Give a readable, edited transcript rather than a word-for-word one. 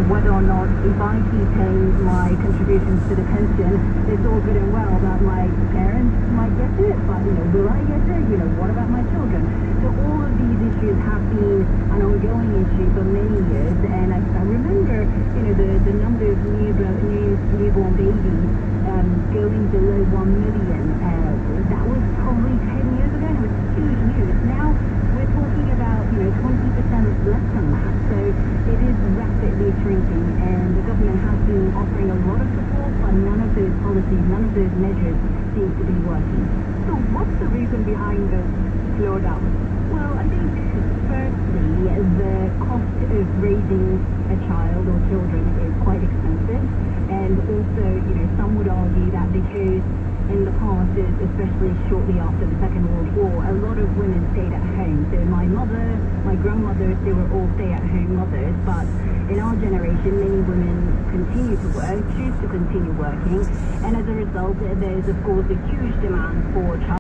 whether or not if I keep paying my contributions to the pension, it's all good and well that my parents might get it, but will I get it? What about my children? So all of these issues have been an ongoing issue for many years, and I remember, the number of newborn babies going below 1 million. That was probably 10 years ago, and it was huge news. Now we're talking about 20% less than that, so it is rapidly shrinking, and the government has been offering a lot of support, but none of those policies, none of those measures seem to be working. So what's the reason behind the slowdown? Well, I think firstly, the cost of raising a child or children is quite expensive, and also, some would argue that because in the past, especially shortly after the Second World War, a lot of women stayed at home. So my mother, my grandmothers, they were all stay-at-home mothers, but in our generation, many women continue to work, choose to continue working, and as a result, there's of course a huge demand for child